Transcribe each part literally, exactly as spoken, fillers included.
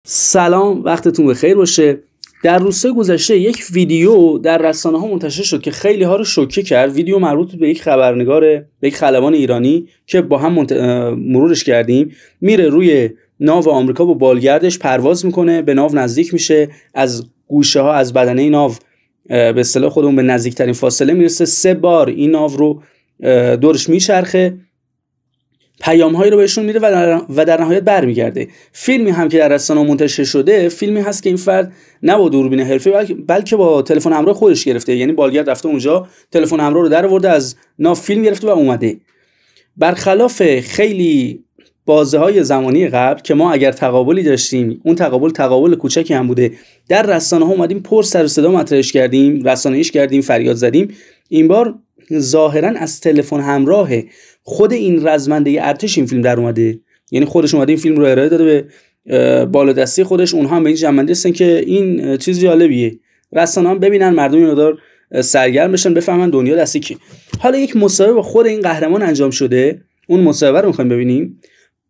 سلام، وقتتون بخیر باشه. در روزهای گذشته یک ویدیو در رسانه‌ها منتشر شد که خیلی ها رو شوکه کرد. ویدیو مربوط به یک خبرنگار، به یک خلبان ایرانی که با هم منت... مرورش کردیم. میره روی ناو آمریکا با بالگردش پرواز میکنه، به ناو نزدیک میشه، از گوشه ها از بدنه ناو به اصطلاح خودمون به نزدیکترین فاصله میرسه. سه بار این ناو رو دورش میچرخه، پیام‌هایی رو بهشون میده و در, و در نهایت برمیگرده. فیلمی هم که در رسانه‌ها منتشر شده، فیلمی هست که این فرد نه با دوربین حرفه‌ای بلکه, بلکه با تلفن همراه خودش گرفته. یعنی بالگرد رفته اونجا، تلفن همراه رو در آورده، از ناو فیلم گرفته و اومده. برخلاف خیلی بازه‌های زمانی قبل که ما اگر تقابلی داشتیم، اون تقابل تقابل کوچکی هم بوده، در رسانه‌ها اومدیم پر سر و صدا مطرحش کردیم، رسانه‌ایش کردیم، فریاد زدیم. این بار ظاهراً از تلفن همراه خود این رزمنده ارتش این فیلم در اومده. یعنی خودش اومده این فیلم رو ارائه داده به بالادستی خودش. اونها هم به این جنبندی هستن که این چیز جالبیه، رسانه‌ها هم ببینن، مردم این مقدار سرگرم بشن، بفهمن دنیا دستی کی. حالا یک مصاحبه با خود این قهرمان انجام شده، اون مصاحبه رو می‌خوایم ببینیم.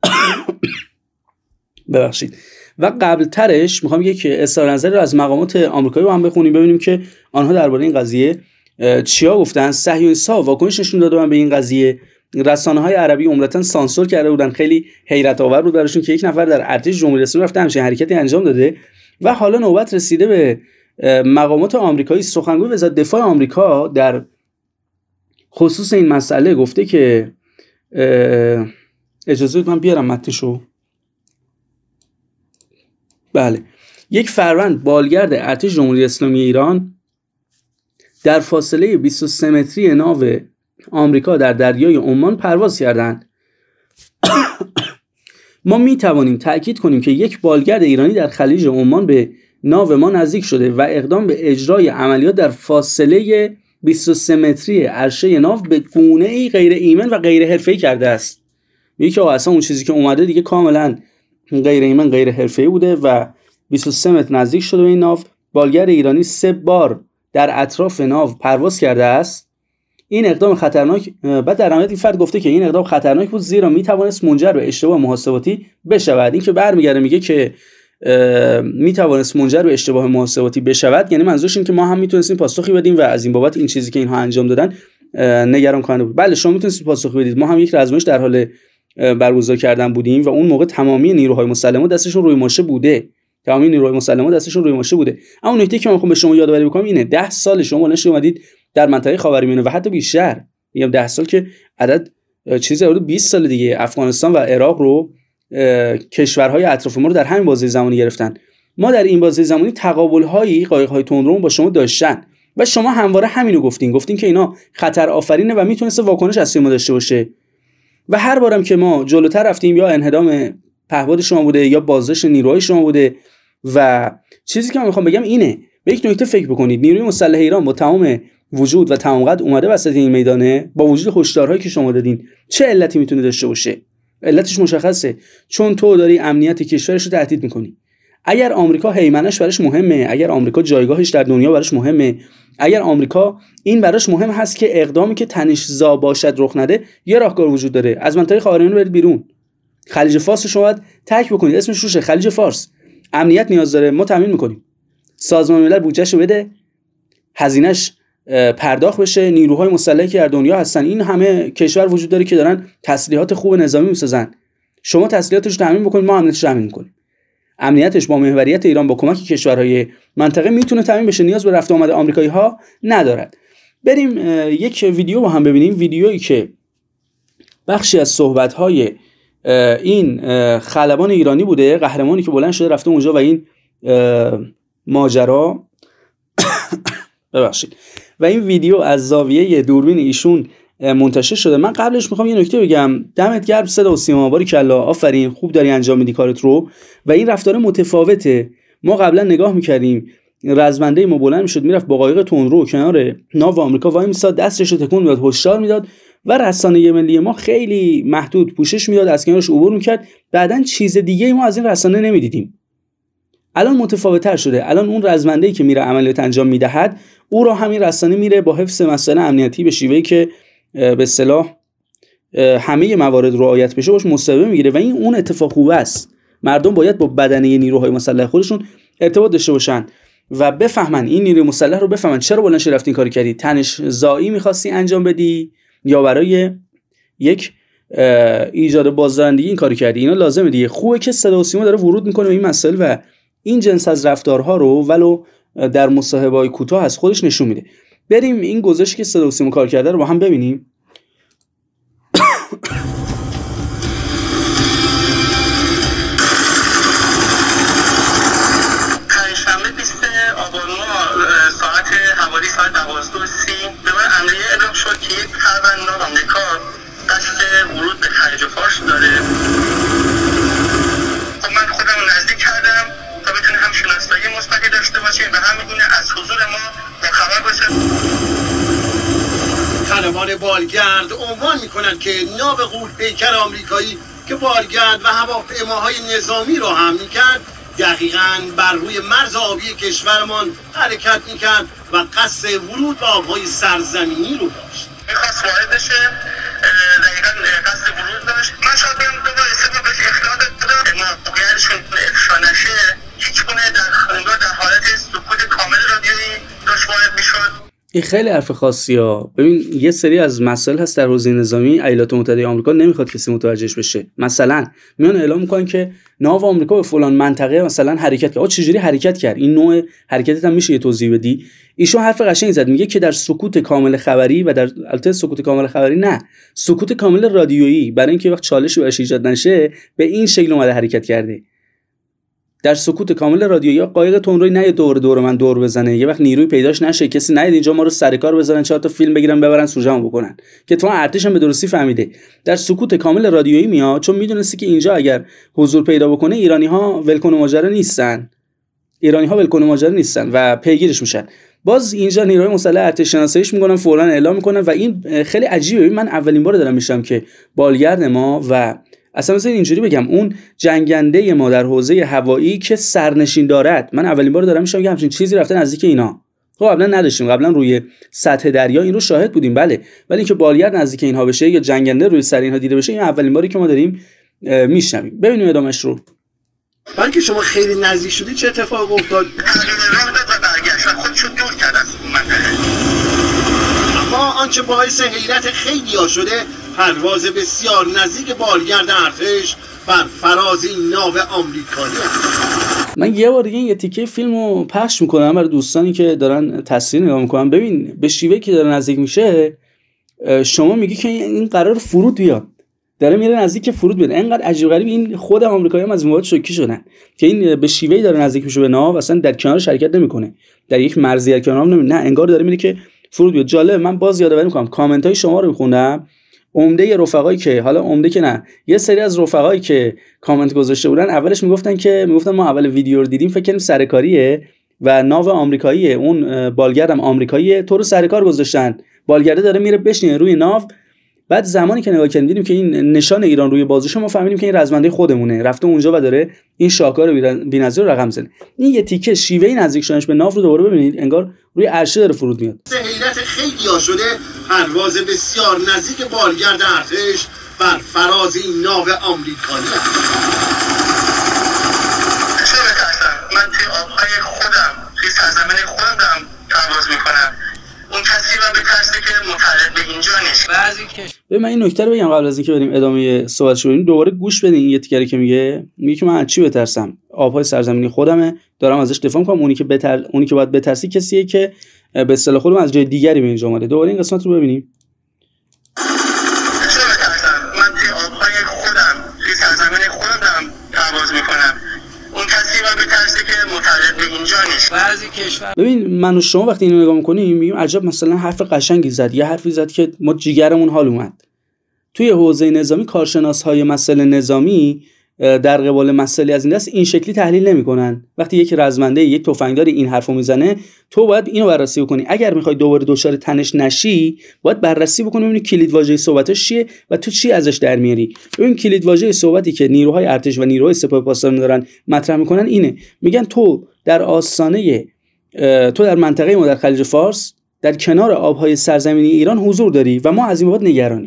ببخشید. و قبل ترش می‌خوام یک اظهار نظری رو از مقامات آمریکایی با هم بخونیم، ببینیم که آنها درباره این قضیه چیا گفتن. صهیونیست‌ها واکنش نشون دادن به این قضیه. رسانه‌های عربی عمدتاً سانسور کرده بودن. خیلی حیرت آور بود براشون که یک نفر در ارتش جمهوری اسلامی رفته همچین حرکتی انجام داده. و حالا نوبت رسیده به مقامات آمریکایی. سخنگوی وزارت دفاع آمریکا در خصوص این مسئله گفته که اجازه بدید من بیارم متنشو. بله. یک فروند بالگرد ارتش جمهوری اسلامی ایران در فاصله بیست و سه متری ناو آمریکا در دریای عمان پرواز کردند. ما می توانیم تأکید کنیم که یک بالگرد ایرانی در خلیج عمان به ناو ما نزدیک شده و اقدام به اجرای عملیات در فاصله بیست و سه متری عرشه ناو به گونه‌ای غیر ایمن و غیر حرفه‌ای کرده است. میگه که اصلا اون چیزی که اومده دیگه کاملا غیر ایمن، غیر حرفه‌ای بوده و بیست و سه متر نزدیک شده به این ناو. بالگرد ایرانی سه بار در اطراف ناو پرواز کرده است. این اقدام خطرناک، بعد در نهایت این فرد گفته که این اقدام خطرناک بود زیرا میتوانست منجر به اشتباه محاسباتی بشود. این که برمیگرده میگه که میتوانست منجر به اشتباه محاسباتی بشود، یعنی منظورش این که ما هم میتونستیم پاسخی بدیم و از این بابت این چیزی که اینها انجام دادن نگران کننده بود. بله شما میتونستید پاسخی بدید، ما هم یک رزمایش در حال برگزار کردن بودیم و اون موقع تمامی نیروهای مسلحه دستشون روی ماشه بوده. تمامی نیروهای مسلحه دستشون روی ماشه بوده. اما نکته که من میخوام به شما یادآوری بکنم اینه، ده سال شما نشید اومدید در منطقه خاورمیانه و حتی بیشتر، میگم ده سال که عدد چیزی حدود بیست سال دیگه، افغانستان و عراق رو کشورهای اطراف ما رو در همین بازه زمانی گرفتن. ما در این بازه زمانی تقابل‌هایی، قایق‌های تندرو با شما داشتن و شما همواره همینو گفتین، گفتین که اینا خطر آفرینه و میتونسته واکنش از ما داشته باشه. و هر بارم که ما جلوتر رفتیم یا انهدام پهپاد شما بوده یا بازداشت نیروهای شما بوده. و چیزی که من میخوام بگم اینه، به یک نکته فکر بکنید. نیروی مسلح ایران با تمام وجود و تمام قد اومده وسط این میدانه، با وجود هشدارهایی که شما دادین، چه علتی میتونه داشته باشه؟ علتش مشخصه، چون تو داری امنیت کشورش رو تهدید میکنی. اگر آمریکا هیمنش براش مهمه، اگر آمریکا جایگاهش در دنیا براش مهمه، اگر آمریکا این براش مهم هست که اقدامی که تنش‌زا باشد رخ نده، یه راهکار وجود داره. از منطقه خاورمیانه برید بیرون. خلیج فارس رو شما باید ترک بکنید، اسمش روشه، خلیج فارس. امنیت نیاز داره، ما تامین میکنیم. سازمان ملل بودجهشو بده، هزینه‌اش پرداخت بشه، نیروهای مسلحی که در دنیا هستن، این همه کشور وجود داره که دارن تسلیحات خوب نظامی میسازن. شما تسلیحاتش رو تامین بکنید، ما امنیتش رو تامین میکنیم. امنیتش با محوریت ایران با کمک کشورهای منطقه میتونه تامین بشه، نیاز به رفت و آمد آمریکایی ها ندارد. بریم یک ویدیو با هم ببینیم، ویدیویی که بخشی از صحبت های این خلبان ایرانی بوده، قهرمانی که بلند شده رفته اونجا و این ماجرا ببخشید و این ویدیو از زاویه دوربین ایشون منتشر شده. من قبلش میخوام یه نکته بگم. دمت گرم صدا و سیما، باریکلا، آفرین، خوب داری انجام میدی کارت رو. و این رفتار متفاوته. ما قبلا نگاه میکردیم رزمنده ما بلند میشد میرفت با قایق تندرو کنار ناو آمریکا وای میساد، دستش رو تکون میداد، هشدار میداد و رسانه ملی ما خیلی محدود پوشش میداد، از کنارش عبور میکرد. بعدن چیز دیگه ما از این رسانه نمیدیدیم. الان متفاوت‌تر شده. الان اون رزمنده‌ای که میره عملیات انجام میدهد، او را همین رسانه میره با حفظ مسائل امنیتی به شیوهی که به اصطلاح همه موارد رعایت بشه باش مصاحبه میگیره و این اون اتفاق خوبه است. مردم باید با بدنه نیروهای مسلح خودشون ارتباط داشته باشن و بفهمن، این نیروی مسلح رو بفهمن چرا بلند شدی رفتی این کارو کردی، تنش زایی می‌خواستی انجام بدی یا برای یک ایجاد بازدارندگی این کارو کردی. اینا لازمه دیگه. خوبه که صدا و سیما داره ورود میکنه به این مسائل و این جنس از رفتارها رو ولو در مصاحبه‌های کوتاه از خودش نشون میده. بریم این گزارشی که صدا و سیما کار کرده رو با هم ببینیم. پنجشنبه بیست آبان ساعت حوالی ساعت دوازده و سی به من امریه اعلام شد که یک پرونده آمریکا قصد ورود به خلیج فارس داره. خب من خودم نزدیک کردم تا بتونه هم شناسایی مثبتی داشته باشه و هم می‌دونه از حضور ما باخبر باشه. خانمان بالگرد عنوان میکنند که ناو غول‌پیکر آمریکایی که بالگرد و هواپیماهای نظامی رو هم میکرد دقیقاً بر روی مرز آبی کشورمان حرکت میکرد و قصد ورود به آبهای سرزمینی رو داشت. میخواست وارد بشه، دقیقاً قصد ورود داشت. من شاید بیم دو بار سه بار بهش اخلاق دادم موقعیتشون افشا نشه، هیچ گونه در خونگاه در حالت سکوت کامل رادیویی داشت وارد میشد. این خیلی حرف خاصی ها. ببین یه سری از مسائل هست در حوزه نظامی ایالات متحده آمریکا نمیخواد کسی متوجهش بشه. مثلا میان اعلام میکنن که ناو آمریکا به فلان منطقه مثلا حرکت کرد. آقا چجوری حرکت کرد؟ این نوع حرکتت هم میشه یه توضیح بدی؟ ایشون حرف قشنگی زد، میگه که در سکوت کامل خبری و در البته سکوت کامل خبری نه، سکوت کامل رادیویی، برای اینکه وقت چالشی براش ایجاد نشه به این شکل اومده حرکت کرده. در سکوت کامل رادیویی قایق تندروی نه دور دور من دور بزنه، یه وقت نیروی پیداش نشه، کسی نیاد اینجا ما رو سر کار بزنن، چهار تا فیلم بگیرن ببرن سوژه‌مو بکنن، که تو ارتش هم به درستی فهمیده. در سکوت کامل رادیویی میاد، چون میدونستی که اینجا اگر حضور پیدا بکنه ایرانی‌ها ولکن ماجرا نیستن، ایرانی‌ها ولکن ماجرا نیستن و پیگیرش میشن. باز اینجا نیروی مسلح ارتش شناساییش میکنن، فوراً اعلام میکنن و این خیلی عجیبه. من اولین بار دارم میشم که بالگرد ما و اصلا مثلا اینجوری بگم اون جنگنده ما در حوزه هوایی که سرنشین دارد، من اولین بار دارم میشم که همچین چیزی رفته نزدیک اینا. خب قبلا نداشتیم، قبلا روی سطح دریا این رو شاهد بودیم بله، ولی اینکه بالگرد نزدیک اینها بشه یا جنگنده روی سر اینها دیده بشه این اولین باری که ما داریم میشنویم. ببینیم ادامهش رو. بلکه شما خیلی نزدیک شدی چه اتفاق افتاد؟ اما آنچه باعث حیرت خیلی‌ها شده پرواز بسیار نزدیک بالگرد ارتش بر فراز این ناو آمریکایی. من یه بار دیگه یه تیکه فیلمو پخش میکنم برای دوستانی که دارن تصویر نگاه میکنن. ببین به شیوهی که داره نزدیک میشه شما میگی که این قرار فرود بیاد، داره میره نزدیک فرود بیاد. اینقدر عجیب غریب این خود آمریکایی هم از مواد شوکی شدن که این به شیوهی داره نزدیک میشه به ناو، اصلا در کنارش حرکت نمیکنه، در یک مرزی کنار نمی نه انگار داره میره که فرود بیاد. جالب، من باز یادآوری میکنم کامنت های شما رو میخوندم، عمده رفقایی که حالا عمده که نه یه سری از رفقایی که کامنت گذاشته بودن اولش میگفتن که میگفتن ما اول ویدیو رو دیدیم فکر کنیم سرکاریه و ناو آمریکاییه، اون بالگردم آمریکاییه، تو رو سرکار گذاشتن، بالگرده داره میره بشینه روی ناو. بعد زمانی که نگاه کردیم دیدیم که این نشان ایران روی بازوش، ما فهمیدیم که این رزمنده خودمونه، رفته اونجا و داره این شاهکار بی‌نظیر رقم میزنه. این یه تیکه شیوه نزدیک شدنش به ناو رو دوباره ببینید، انگار روی عرشه داره فرود میاد. حیرت خیلی‌ها شده پرواز بسیار نزدیک بالگرد ارتش بر فراز این ناو آمریکایی. چرا بترسم؟ من توی آبهای خودم، توی سرزمین خودم دارم پرواز میکنم. اون کسی من بترسه که متعلق به اینجا نیست. بعضی کش ببین من این نکته رو بگم قبل از اینکه بریم ادامه صحبتش رو، دوباره گوش بدین. این یه تیکری که میگه میگه که من از چی بترسم؟ آبهای سرزمینی خودمه، دارم ازش دفاع میکنم. اونی که بتر اونی که باید بترسی کسیه که به اصطلاح خودم از جای دیگری به اینجا اومده. دوباره این قسمت رو ببینیم. چرا بترسم؟ من توی آبهای خودم، توی سرزمین خودم دارم پرواز میکنم. اون کسی من بترسه که متعلق به اینجا نیست. بعضی کشور ببین من و شما وقتی اینو نگاه میکنیم میگیم عجب مثلا حرف قشنگی زد، یه حرفی زد که ما جیگرمون حال اومد. توی حوزه نظامی کارشناس‌های مسائل نظامی در قبال مسائلی از این دست این شکلی تحلیل نمی‌کنن. وقتی یک رزمنده یک تفنگدار این حرفو میزنه تو باید اینو بررسی بکنی. اگر می‌خوای دوباره دچار تنش نشی باید بررسی بکنی ببینی کلید واژه صحبتش چیه و تو چی ازش در میاری. ببین کلید واژه صحبتی که نیروهای ارتش و نیروهای سپاه پاسداران دارن مطرح می‌کنن اینه، میگن تو در آستانه تو در منطقه ما در خلیج فارس در کنار آبهای سرزمینی ایران حضور داری و ما از این بابت نگرانیم.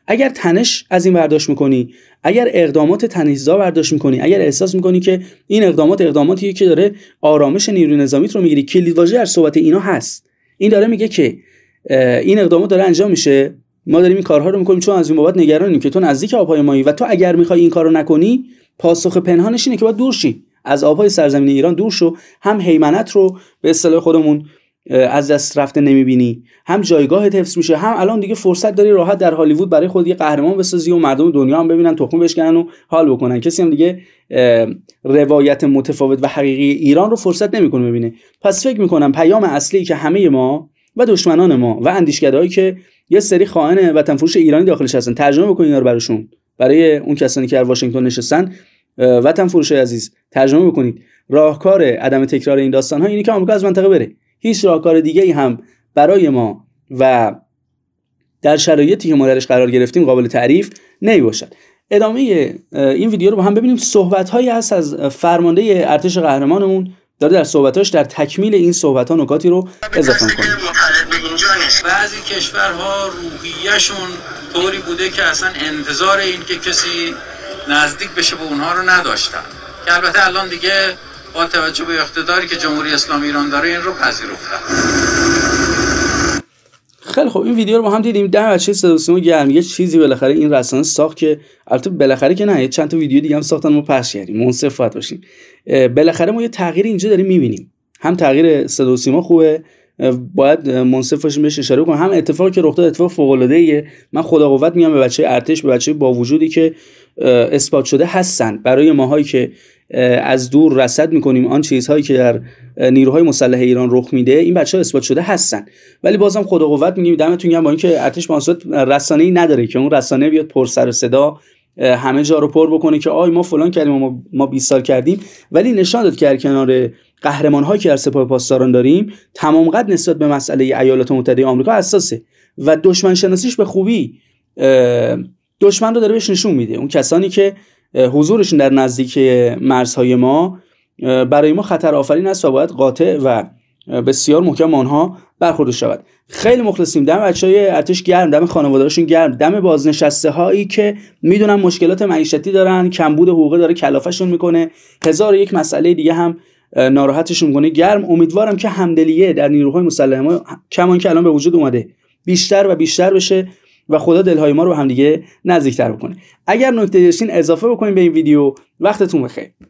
اگر تنش از این برداشت میکنی، اگر اقدامات تنش‌زا برداشت میکنی، اگر احساس میکنی که این اقدامات اقداماتیه که داره آرامش نیروی نظامیت رو میگیری، کلیدواژه در صحبت اینا هست. این داره میگه که این اقدامات داره انجام میشه، ما داریم این کارها رو میکنیم چون از این بابت نگرانیم که تو نزدیک آبهای مایی و تو اگر میخوای این کارو نکنی، پاسخ پنهانش اینه که باید دور شی، از آبهای سرزمین ایران دور شو. هم هیمنت رو به اصطلاح خودمون از دست رفته نمیبینی، هم جایگاهت حفظ میشه، هم الان دیگه فرصت داری راحت در هالیوود برای خود یه قهرمان بسازی و مردم دنیا هم ببینن، تخم بشکنن و حال بکنن. کسی هم دیگه روایت متفاوت و حقیقی ایران رو فرصت نمیکنه ببینه. پس فکر میکنم پیام اصلی که همه ما و دشمنان ما و اندیشکدهایی که یه سری خائن وطن فروش ایرانی داخلش هستن ترجمه بکنین اینا رو براشون، برای اون کسانی که در واشنگتن نشستن، وطن فروش عزیز ترجمه بکنید. راهکار عدم تکرار این داستان ها اینه که آمریکا از منطقه بره. هیچ راهکار دیگه ای هم برای ما و در شرایطی که ما درش قرار گرفتیم قابل تعریف نمیباشد. ادامه این ویدیو رو با هم ببینیم. صحبت هایی هست از فرمانده ارتش قهرمانمون، داره در صحبتاش در تکمیل این صحبت ها نکاتی رو اضافه می‌کنه. بعضی کشورها روحیه‌شون طوری بوده که اصلا انتظار این که کسی نزدیک بشه به اونها رو نداشتن، که البته الان دیگه با توجه به اقتداری که جمهوری اسلامی ایران داره این رو پذیرفتن. خیلی خب این ویدیو رو با هم دیدیم. ده بچه صدا و سیما گرم یه چیزی بالاخره این رسانه ساخت که البته بالاخره که نه، چند تا ویدیو دیگه هم ساختن ما پخش کردیم، منصف باید باشیم. بالاخره ما یه تغییر اینجا داریم می‌بینیم. هم تغییر صدا و سیما خوبه، باید منصف باشیم بهش اشاره کنم، هم اتفاقی که رخ داد اتفاق فوق‌العاده‌ایه. من خدا قوت میگم به بچه ارتش، به بچه با وجودی که اثبات شده هستن، برای ماهایی که از دور رصد میکنیم آن چیزهایی که در نیروهای مسلح ایران رخ میده، این بچه‌ها اثبات شده هستن. ولی بازم خدا قوت میگیم، دمتون گرم با اینکه ارتش با صورت رسانه‌ای نداره که اون رسانه بیاد پر سر و صدا همه جا رو پر بکنه که آی ما فلان کردیم، ما ما بیست سال کردیم، ولی نشان داد که در کنار قهرمان‌هایی که در سپاه پاسداران داریم تمام قد نسبت به مسئله ایالات متحده آمریکا حساسه و دشمن شناسیش به خوبی دشمن رو داره بهش نشون میده. اون کسانی که حضورشون در نزدیک مرزهای ما برای ما خطر آفرین است و باید قاطع و بسیار محکم آنها برخورد شود. خیلی مخلصیم، دم بچهای ارتش گرم، دم خانواده‌هاشون گرم، دم بازنشسته هایی که میدونن مشکلات معیشتی دارن، کمبود حقوقی داره کلافشون میکنه، هزار و یک مسئله دیگه هم ناراحتشون میکنه گرم. امیدوارم که همدلیه در نیروهای مسلح ما کمان که الان به وجود اومده بیشتر و بیشتر بشه و خدا دلهای ما رو هم دیگه نزدیکتر بکنه. اگر نکته داشتین اضافه بکنین به این ویدیو. وقتتون بخیر.